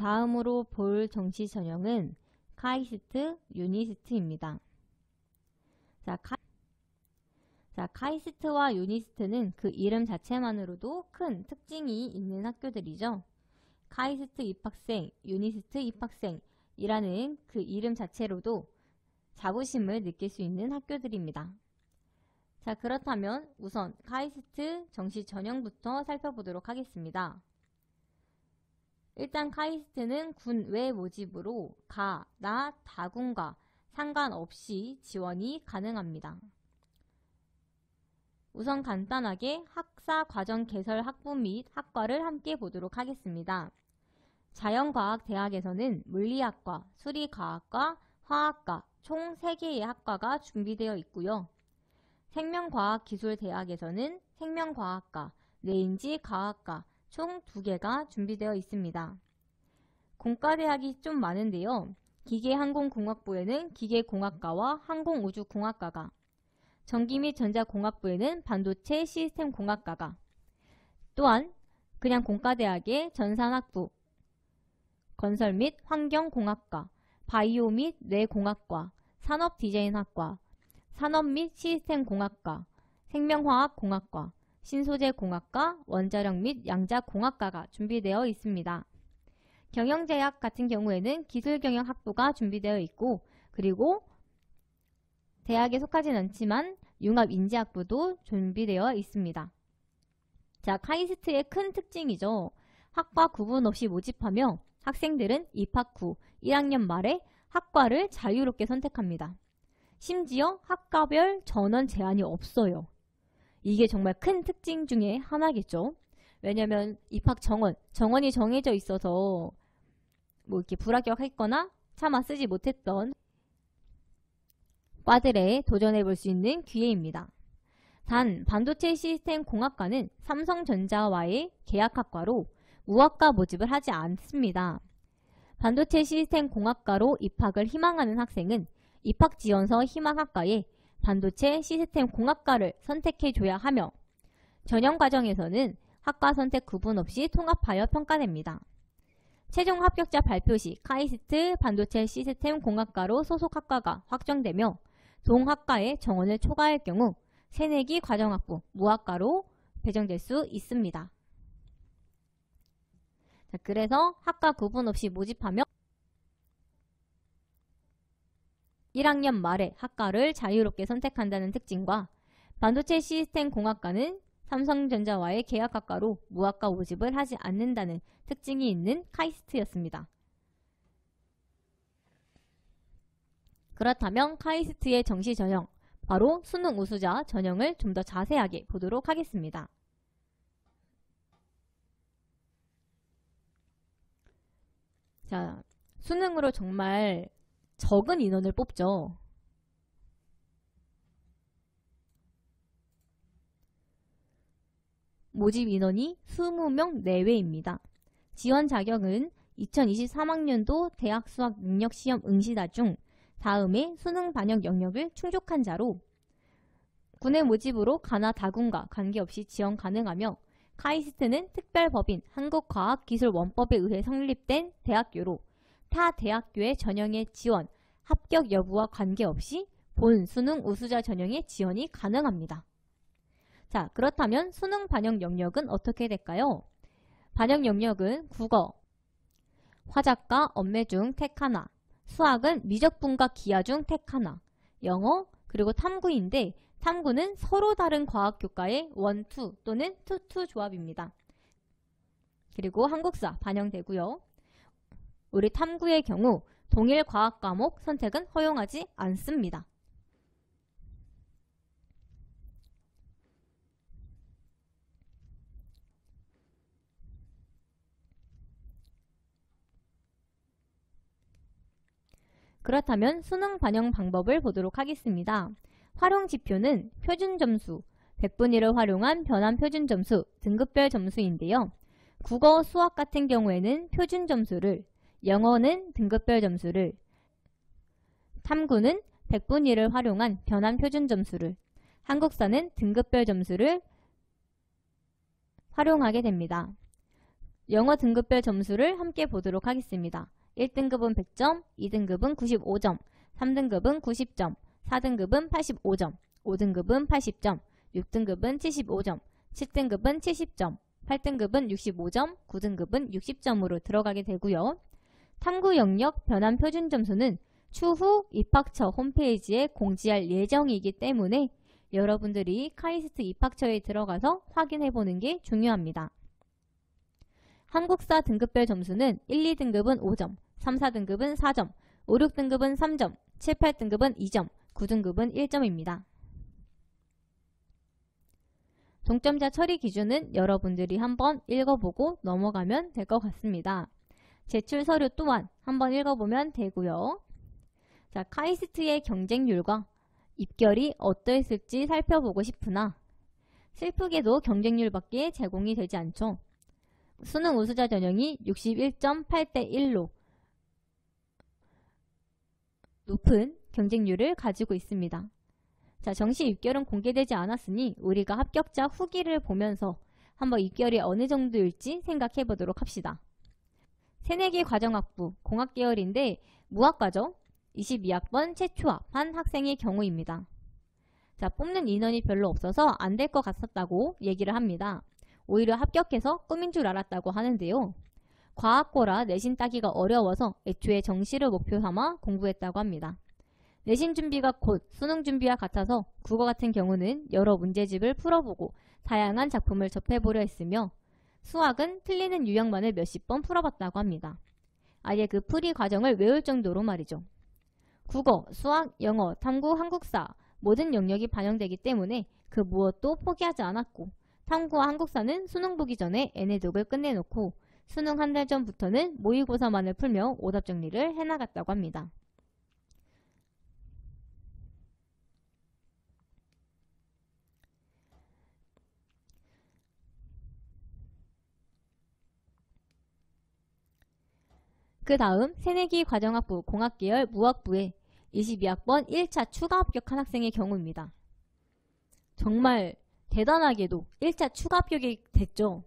다음으로 볼 정시 전형은 카이스트, 유니스트입니다. 카이스트와 유니스트는 그 이름 자체만으로도 큰 특징이 있는 학교들이죠. 카이스트 입학생, 유니스트 입학생이라는 그 이름 자체로도 자부심을 느낄 수 있는 학교들입니다. 자, 그렇다면 우선 카이스트 정시 전형부터 살펴보도록 하겠습니다. 일단 카이스트는 군 외 모집으로 가, 나, 다군과 상관없이 지원이 가능합니다. 우선 간단하게 학사 과정 개설 학부 및 학과를 함께 보도록 하겠습니다. 자연과학대학에서는 물리학과, 수리과학과, 화학과 총 3개의 학과가 준비되어 있고요. 생명과학기술대학에서는 생명과학과, 뇌인지과학과 총 2개가 준비되어 있습니다. 공과대학이 좀 많은데요. 기계항공공학부에는 기계공학과와 항공우주공학과가, 전기 및 전자공학부에는 반도체 시스템공학과가, 또한 그냥 공과대학의 전산학부, 건설 및 환경공학과, 바이오 및 뇌공학과, 산업디자인학과, 산업 및 시스템공학과, 생명화학공학과, 신소재공학과, 원자력 및 양자공학과가 준비되어 있습니다. 경영제약 같은 경우에는 기술경영학부가 준비되어 있고, 그리고 대학에 속하진 않지만 융합인지학부도 준비되어 있습니다. 자, 카이스트의 큰 특징이죠. 학과 구분 없이 모집하며 학생들은 입학 후 1학년 말에 학과를 자유롭게 선택합니다. 심지어 학과별 전원 제한이 없어요. 이게 정말 큰 특징 중에 하나겠죠. 왜냐면 입학 정원이 정해져 있어서 뭐 이렇게 불합격했거나 차마 쓰지 못했던 과들에 도전해 볼 수 있는 기회입니다. 단 반도체 시스템 공학과는 삼성전자와의 계약학과로 무학과 모집을 하지 않습니다. 반도체 시스템 공학과로 입학을 희망하는 학생은 입학지원서 희망학과에 반도체 시스템 공학과를 선택해줘야 하며, 전형과정에서는 학과 선택 구분 없이 통합하여 평가됩니다. 최종 합격자 발표 시 카이스트 반도체 시스템 공학과로 소속 학과가 확정되며 동학과에 정원을 초과할 경우 새내기 과정학부 무학과로 배정될 수 있습니다. 자, 그래서 학과 구분 없이 모집하며 1학년 말에 학과를 자유롭게 선택한다는 특징과 반도체 시스템 공학과는 삼성전자와의 계약학과로 무학과 모집을 하지 않는다는 특징이 있는 카이스트였습니다. 그렇다면 카이스트의 정시 전형, 바로 수능 우수자 전형을 좀 더 자세하게 보도록 하겠습니다. 자, 수능으로 정말 적은 인원을 뽑죠. 모집 인원이 20명 내외입니다. 지원 자격은 2023학년도 대학 수학 능력 시험 응시자 중 다음에 수능 반영 영역을 충족한 자로 군의 모집으로 가나 다군과 관계없이 지원 가능하며, 카이스트는 특별법인 한국과학기술원법에 의해 성립된 대학교로 타 대학교의 전형의 지원, 합격 여부와 관계없이 본 수능 우수자 전형의 지원이 가능합니다. 자, 그렇다면 수능 반영 영역은 어떻게 될까요? 반영 영역은 국어, 화작과 언매 중 택 하나, 수학은 미적분과 기하 중 택 하나, 영어, 그리고 탐구인데 탐구는 서로 다른 과학교과의 1, 2 또는 2, 2 조합입니다. 그리고 한국사 반영되고요. 우리 탐구의 경우 동일 과학 과목 선택은 허용하지 않습니다. 그렇다면 수능 반영 방법을 보도록 하겠습니다. 활용 지표는 표준 점수, 100분위 1을 활용한 변환 표준 점수, 등급별 점수인데요. 국어, 수학 같은 경우에는 표준 점수를, 영어는 등급별 점수를, 탐구는 100분위 1을 활용한 변환 표준 점수를, 한국사는 등급별 점수를 활용하게 됩니다. 영어 등급별 점수를 함께 보도록 하겠습니다. 1등급은 100점, 2등급은 95점, 3등급은 90점, 4등급은 85점, 5등급은 80점, 6등급은 75점, 7등급은 70점, 8등급은 65점, 9등급은 60점으로 들어가게 되고요. 탐구 영역 변환 표준 점수는 추후 입학처 홈페이지에 공지할 예정이기 때문에 여러분들이 카이스트 입학처에 들어가서 확인해보는 게 중요합니다. 한국사 등급별 점수는 1, 2등급은 5점, 3, 4등급은 4점, 5, 6등급은 3점, 7, 8등급은 2점, 9등급은 1점입니다. 동점자 처리 기준은 여러분들이 한번 읽어보고 넘어가면 될 것 같습니다. 제출 서류 또한 한번 읽어보면 되고요. 자, 카이스트의 경쟁률과 입결이 어떠했을지 살펴보고 싶으나 슬프게도 경쟁률밖에 제공이 되지 않죠. 수능 우수자 전형이 61.8대 1로 높은 경쟁률을 가지고 있습니다. 자, 정시 입결은 공개되지 않았으니 우리가 합격자 후기를 보면서 한번 입결이 어느 정도일지 생각해 보도록 합시다. 새내기 과정학부 공학계열인데 무학과죠. 22학번 최초합한 학생의 경우입니다. 자, 뽑는 인원이 별로 없어서 안 될 것 같았다고 얘기를 합니다. 오히려 합격해서 꿈인 줄 알았다고 하는데요. 과학고라 내신 따기가 어려워서 애초에 정시를 목표 삼아 공부했다고 합니다. 내신 준비가 곧 수능 준비와 같아서 국어 같은 경우는 여러 문제집을 풀어보고 다양한 작품을 접해보려 했으며 수학은 틀리는 유형만을 몇십 번 풀어봤다고 합니다. 아예 그 풀이 과정을 외울 정도로 말이죠. 국어, 수학, 영어, 탐구, 한국사 모든 영역이 반영되기 때문에 그 무엇도 포기하지 않았고 탐구와 한국사는 수능 보기 전에 N해독을 끝내놓고 수능 한 달 전부터는 모의고사만을 풀며 오답 정리를 해나갔다고 합니다. 그 다음 새내기 과정학부 공학계열 무학부에 22학번 1차 추가 합격한 학생의 경우입니다. 정말 대단하게도 1차 추가 합격이 됐죠.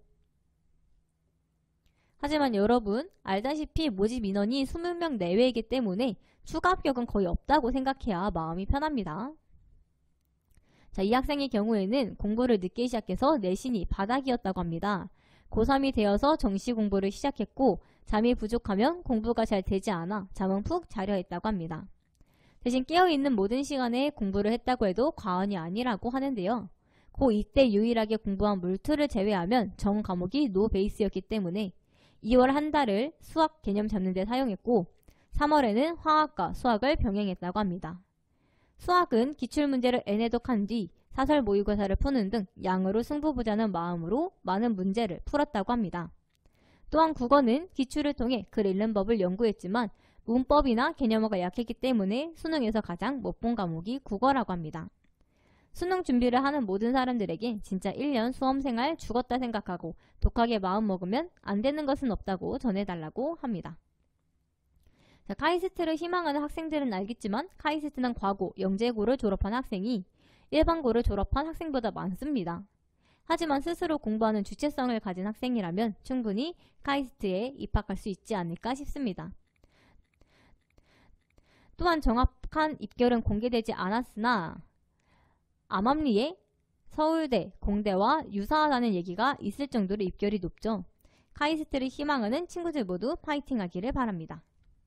하지만 여러분 알다시피 모집 인원이 20명 내외이기 때문에 추가 합격은 거의 없다고 생각해야 마음이 편합니다. 자, 이 학생의 경우에는 공부를 늦게 시작해서 내신이 바닥이었다고 합니다. 고3이 되어서 정시 공부를 시작했고 잠이 부족하면 공부가 잘 되지 않아 잠은 푹 자려 했다고 합니다. 대신 깨어있는 모든 시간에 공부를 했다고 해도 과언이 아니라고 하는데요. 고2 때 유일하게 공부한 물투를 제외하면 전 과목이 노 베이스였기 때문에 2월 한 달을 수학 개념 잡는 데 사용했고 3월에는 화학과 수학을 병행했다고 합니다. 수학은 기출문제를 N해독한 뒤 사설 모의고사를 푸는 등 양으로 승부보자는 마음으로 많은 문제를 풀었다고 합니다. 또한 국어는 기출을 통해 글 읽는 법을 연구했지만 문법이나 개념어가 약했기 때문에 수능에서 가장 못 본 과목이 국어라고 합니다. 수능 준비를 하는 모든 사람들에게 진짜 1년 수험생활 죽었다 생각하고 독하게 마음먹으면 안 되는 것은 없다고 전해달라고 합니다. 자, 카이스트를 희망하는 학생들은 알겠지만 카이스트는 과고, 영재고를 졸업한 학생이 일반고를 졸업한 학생보다 많습니다. 하지만 스스로 공부하는 주체성을 가진 학생이라면 충분히 카이스트에 입학할 수 있지 않을까 싶습니다. 또한 정확한 입결은 공개되지 않았으나 암암리에 서울대, 공대와 유사하다는 얘기가 있을 정도로 입결이 높죠. 카이스트를 희망하는 친구들 모두 파이팅 하기를 바랍니다.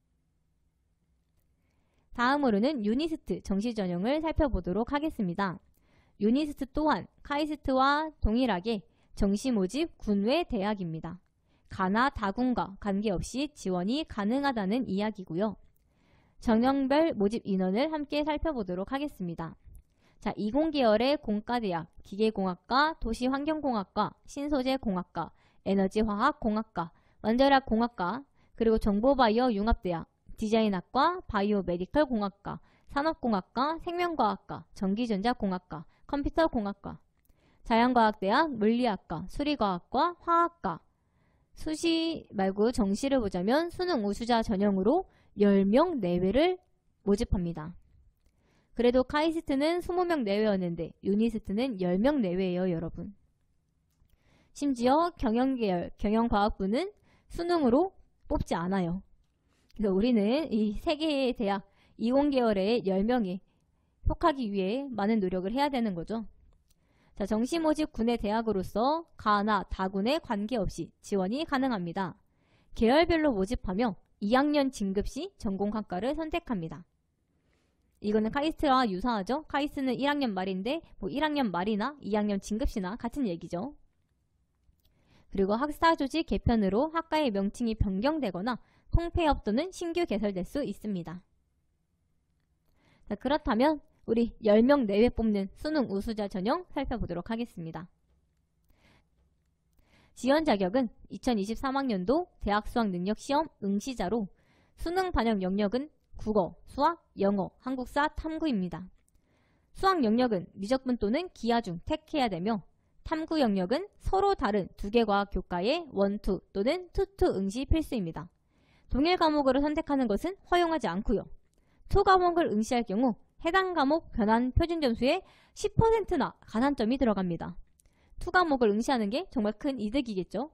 다음으로는 유니스트 정시 전형을 살펴보도록 하겠습니다. 유니스트 또한 카이스트와 동일하게 정시 모집 군외 대학입니다. 가나 다군과 관계없이 지원이 가능하다는 이야기고요. 전형별 모집 인원을 함께 살펴보도록 하겠습니다. 자, 이공계열의 공과대학, 기계공학과, 도시환경공학과, 신소재공학과, 에너지화학공학과, 원자력공학과, 그리고 정보바이오 융합대학, 디자인학과, 바이오메디컬 공학과, 산업공학과, 생명과학과, 전기전자공학과, 컴퓨터공학과, 자연과학대학, 물리학과, 수리과학과, 화학과, 수시 말고 정시를 보자면 수능 우수자 전형으로 10명 내외를 모집합니다. 그래도 카이스트는 20명 내외였는데 유니스트는 10명 내외예요, 여러분. 심지어 경영계열, 경영과학부는 수능으로 뽑지 않아요. 그래서 우리는 이 3개의 대학, 이공계열의 10명에 속하기 위해 많은 노력을 해야 되는 거죠. 자, 정시 모집 군의 대학으로서 가나 다군에 관계없이 지원이 가능합니다. 계열별로 모집하며 2학년 진급 시 전공학과를 선택합니다. 이거는 카이스트와 유사하죠. 카이스트는 1학년 말인데 1학년 말이나 2학년 진급시나 같은 얘기죠. 그리고 학사 조직 개편으로 학과의 명칭이 변경되거나 통폐업 또는 신규 개설될 수 있습니다. 자, 그렇다면 우리 10명 내외 뽑는 수능 우수자 전형 살펴보도록 하겠습니다. 지원 자격은 2023학년도 대학 수학능력시험 응시자로 수능 반영 영역은 국어, 수학, 영어, 한국사, 탐구입니다. 수학 영역은 미적분 또는 기하 중 택해야 되며 탐구 영역은 서로 다른 2개 과학 교과의 1, 2 또는 2, 2 응시 필수입니다. 동일 과목으로 선택하는 것은 허용하지 않고요. 2 과목을 응시할 경우 해당 과목 변환 표준 점수의 10%나 가산점이 들어갑니다. 2 과목을 응시하는 게 정말 큰 이득이겠죠.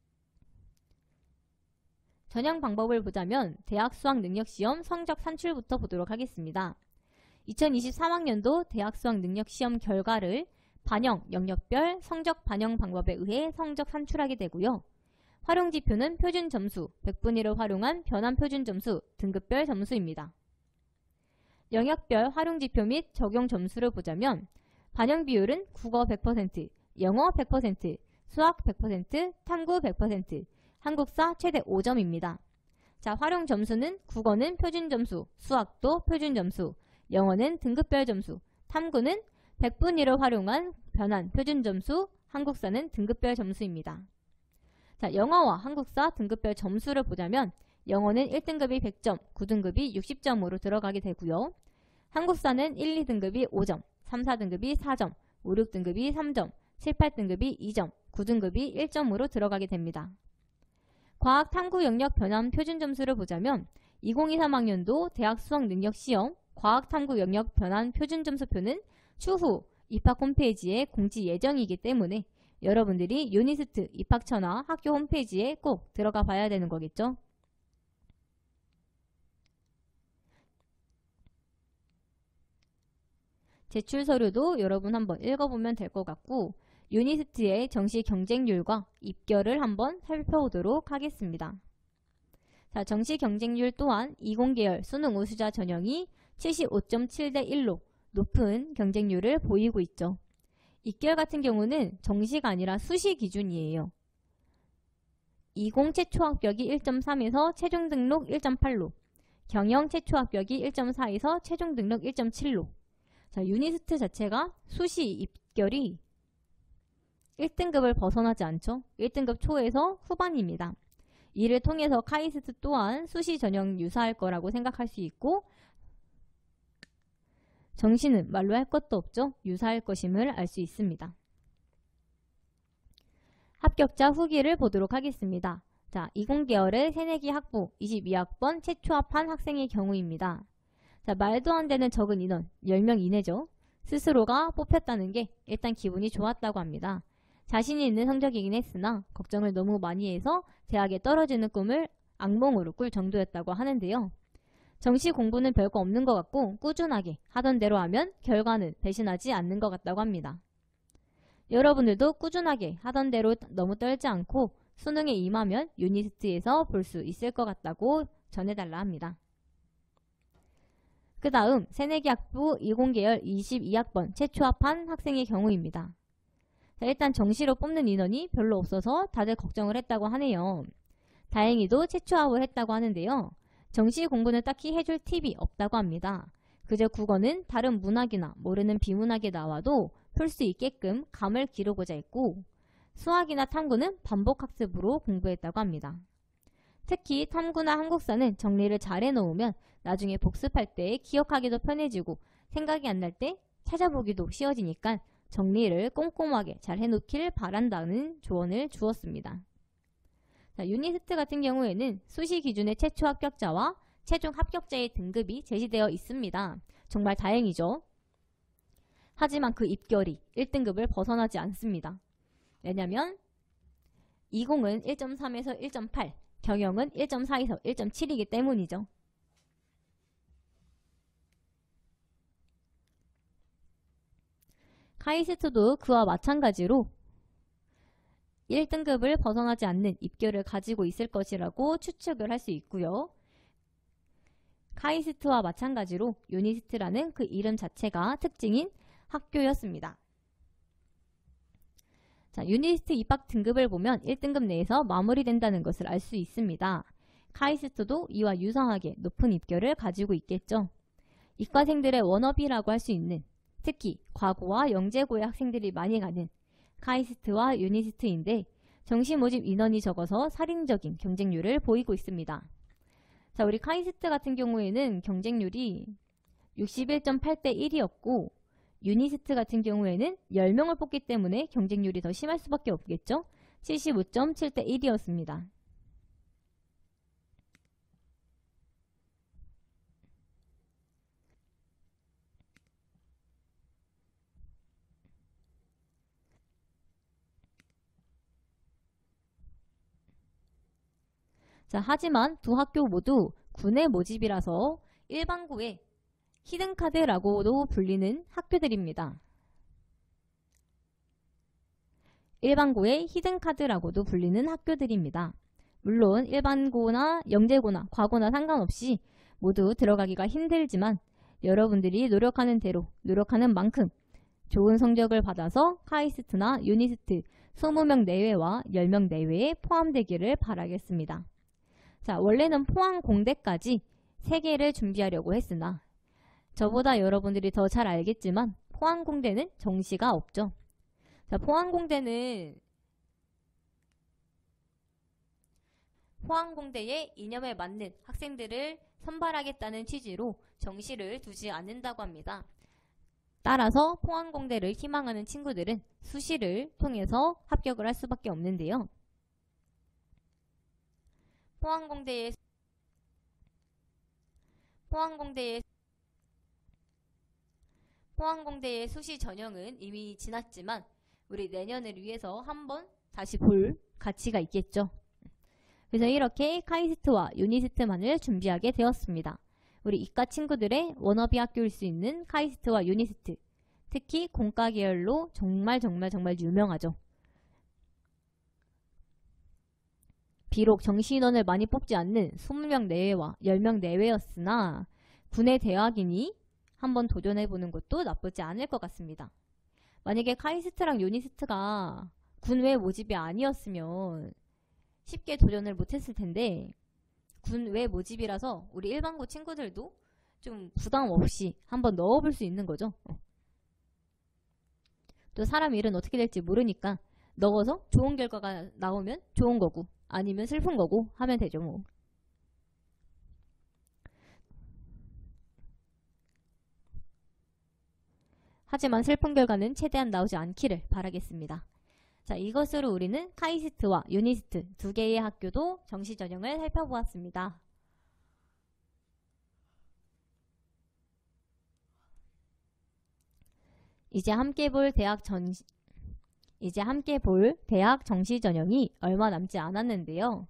전형 방법을 보자면 대학 수학능력시험 성적 산출부터 보도록 하겠습니다. 2023학년도 대학 수학능력시험 결과를 반영, 영역별 성적 반영 방법에 의해 성적 산출하게 되고요. 활용지표는 표준 점수, 100분의 1을 활용한 변환 표준 점수, 등급별 점수입니다. 영역별 활용지표 및 적용 점수를 보자면 반영 비율은 국어 100%, 영어 100%, 수학 100%, 탐구 100%, 한국사 최대 5점입니다. 자, 활용 점수는 국어는 표준 점수, 수학도 표준 점수, 영어는 등급별 점수, 탐구는 100분의 1을 활용한 변환 표준 점수, 한국사는 등급별 점수입니다. 자, 영어와 한국사 등급별 점수를 보자면 영어는 1등급이 100점, 9등급이 60점으로 들어가게 되고요. 한국사는 1, 2등급이 5점, 3, 4등급이 4점, 5, 6등급이 3점, 7, 8등급이 2점, 9등급이 1점으로 들어가게 됩니다. 과학 탐구 영역 변환 표준 점수를 보자면 2023학년도 대학 수학능력시험 과학 탐구 영역 변환 표준 점수표는 추후 입학 홈페이지에 공지 예정이기 때문에 여러분들이 유니스트 입학처나 학교 홈페이지에 꼭 들어가 봐야 되는 거겠죠. 제출 서류도 여러분 한번 읽어보면 될 것 같고 유니스트의 정시 경쟁률과 입결을 한번 살펴보도록 하겠습니다. 자, 정시 경쟁률 또한 이공계열 수능 우수자 전형이 75.7대 1로 높은 경쟁률을 보이고 있죠. 입결 같은 경우는 정시가 아니라 수시 기준이에요. 20 최초 합격이 1.3에서 최종 등록 1.8로, 경영 최초 합격이 1.4에서 최종 등록 1.7로. 자, 유니스트 자체가 수시 입결이 1등급을 벗어나지 않죠. 1등급 초에서 후반입니다. 이를 통해서 카이스트 또한 수시 전형 유사할 거라고 생각할 수 있고 정시는 말로 할 것도 없죠. 유사할 것임을 알 수 있습니다. 합격자 후기를 보도록 하겠습니다. 자, 20계열의 새내기 학부 22학번 최초 합한 학생의 경우입니다. 자, 말도 안 되는 적은 인원 10명 이내죠. 스스로가 뽑혔다는 게 일단 기분이 좋았다고 합니다. 자신이 있는 성적이긴 했으나 걱정을 너무 많이 해서 대학에 떨어지는 꿈을 악몽으로 꿀 정도였다고 하는데요. 정시 공부는 별거 없는 것 같고 꾸준하게 하던 대로 하면 결과는 배신하지 않는 것 같다고 합니다. 여러분들도 꾸준하게 하던 대로 너무 떨지 않고 수능에 임하면 유니스트에서 볼 수 있을 것 같다고 전해달라 합니다. 그 다음 새내기 학부 20계열 22학번 최초 합한 학생의 경우입니다. 자, 일단 정시로 뽑는 인원이 별로 없어서 다들 걱정을 했다고 하네요. 다행히도 최초합을 했다고 하는데요. 정시 공부는 딱히 해줄 팁이 없다고 합니다. 그저 국어는 다른 문학이나 모르는 비문학에 나와도 풀 수 있게끔 감을 기르고자 했고 수학이나 탐구는 반복학습으로 공부했다고 합니다. 특히 탐구나 한국사는 정리를 잘 해놓으면 나중에 복습할 때 기억하기도 편해지고 생각이 안 날 때 찾아보기도 쉬워지니까 정리를 꼼꼼하게 잘 해놓길 바란다는 조언을 주었습니다. 자, 유니스트 같은 경우에는 수시 기준의 최초 합격자와 최종 합격자의 등급이 제시되어 있습니다. 정말 다행이죠. 하지만 그 입결이 1등급을 벗어나지 않습니다. 왜냐면 이공은 1.3에서 1.8, 경영은 1.4에서 1.7이기 때문이죠. 카이스트도 그와 마찬가지로 1등급을 벗어나지 않는 입결을 가지고 있을 것이라고 추측을 할 수 있고요. 카이스트와 마찬가지로 유니스트라는 그 이름 자체가 특징인 학교였습니다. 자, 유니스트 입학 등급을 보면 1등급 내에서 마무리된다는 것을 알 수 있습니다. 카이스트도 이와 유사하게 높은 입결을 가지고 있겠죠. 이과생들의 워너비라고 할 수 있는, 특히 과고와 영재고의 학생들이 많이 가는 카이스트와 유니스트인데 정시 모집 인원이 적어서 살인적인 경쟁률을 보이고 있습니다. 자, 우리 카이스트 같은 경우에는 경쟁률이 61.8대 1이었고 유니스트 같은 경우에는 10명을 뽑기 때문에 경쟁률이 더 심할 수밖에 없겠죠. 75.7대 1이었습니다. 자, 하지만 두 학교 모두 군의 모집이라서 일반고의 히든카드라고도 불리는 학교들입니다. 일반고의 히든카드라고도 불리는 학교들입니다. 물론 일반고나 영재고나 과고나 상관없이 모두 들어가기가 힘들지만 여러분들이 노력하는 대로 노력하는 만큼 좋은 성적을 받아서 카이스트나 유니스트 20명 내외와 10명 내외에 포함되기를 바라겠습니다. 자, 원래는 포항공대까지 3개를 준비하려고 했으나 저보다 여러분들이 더 잘 알겠지만 포항공대는 정시가 없죠. 자, 포항공대의 이념에 맞는 학생들을 선발하겠다는 취지로 정시를 두지 않는다고 합니다. 따라서 포항공대를 희망하는 친구들은 수시를 통해서 합격을 할 수밖에 없는데요. 포항공대의 수시 전형은 이미 지났지만 우리 내년을 위해서 한번 다시 볼 가치가 있겠죠. 그래서 이렇게 카이스트와 유니스트만을 준비하게 되었습니다. 우리 이과 친구들의 워너비 학교일 수 있는 카이스트와 유니스트, 특히 공과 계열로 정말 유명하죠. 비록 정시 인원을 많이 뽑지 않는 20명 내외와 10명 내외였으나 군의 대학이니 한번 도전해보는 것도 나쁘지 않을 것 같습니다. 만약에 카이스트랑 유니스트가 군외 모집이 아니었으면 쉽게 도전을 못했을 텐데 군외 모집이라서 우리 일반고 친구들도 좀 부담 없이 한번 넣어볼 수 있는 거죠. 또 사람 일은 어떻게 될지 모르니까 넣어서 좋은 결과가 나오면 좋은 거고 아니면 슬픈 거고 하면 되죠 뭐. 하지만 슬픈 결과는 최대한 나오지 않기를 바라겠습니다. 자, 이것으로 우리는 카이스트와 유니스트 두 개의 학교도 정시 전형을 살펴보았습니다. 이제 함께 볼 대학 정시 전형이 얼마 남지 않았는데요.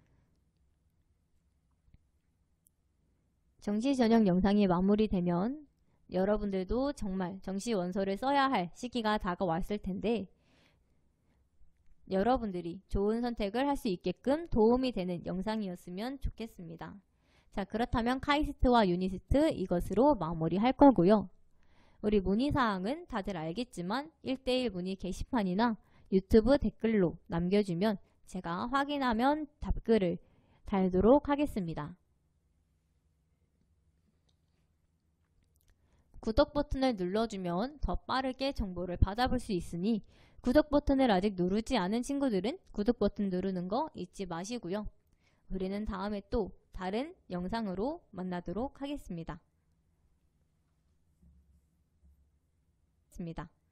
정시 전형 영상이 마무리되면 여러분들도 정말 정시 원서를 써야 할 시기가 다가왔을 텐데 여러분들이 좋은 선택을 할 수 있게끔 도움이 되는 영상이었으면 좋겠습니다. 자, 그렇다면 카이스트와 유니스트 이것으로 마무리할 거고요. 우리 문의사항은 다들 알겠지만 1대1 문의 게시판이나 유튜브 댓글로 남겨주면 제가 확인하면 답글을 달도록 하겠습니다. 구독 버튼을 눌러주면 더 빠르게 정보를 받아볼 수 있으니 구독 버튼을 아직 누르지 않은 친구들은 구독 버튼 누르는 거 잊지 마시고요. 우리는 다음에 또 다른 영상으로 만나도록 하겠습니다.